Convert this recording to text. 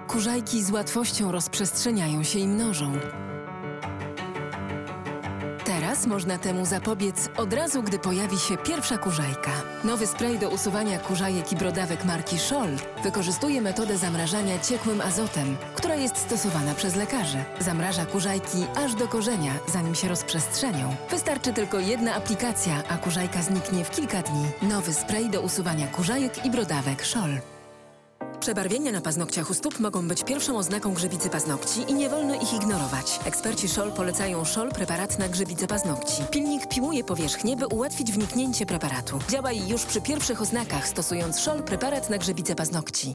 kurzajki z łatwością rozprzestrzeniają się i mnożą. Teraz można temu zapobiec od razu, gdy pojawi się pierwsza kurzajka. Nowy spray do usuwania kurzajek i brodawek marki Scholl wykorzystuje metodę zamrażania ciekłym azotem, która jest stosowana przez lekarzy. Zamraża kurzajki aż do korzenia, zanim się rozprzestrzenią. Wystarczy tylko jedna aplikacja, a kurzajka zniknie w kilka dni. Nowy spray do usuwania kurzajek i brodawek Scholl. Przebarwienia na paznokciach u stóp mogą być pierwszą oznaką grzybicy paznokci i nie wolno ich ignorować. Eksperci Scholl polecają Scholl preparat na grzybicę paznokci. Pilnik piłuje powierzchnię, by ułatwić wniknięcie preparatu. Działaj już przy pierwszych oznakach, stosując Scholl preparat na grzybicę paznokci.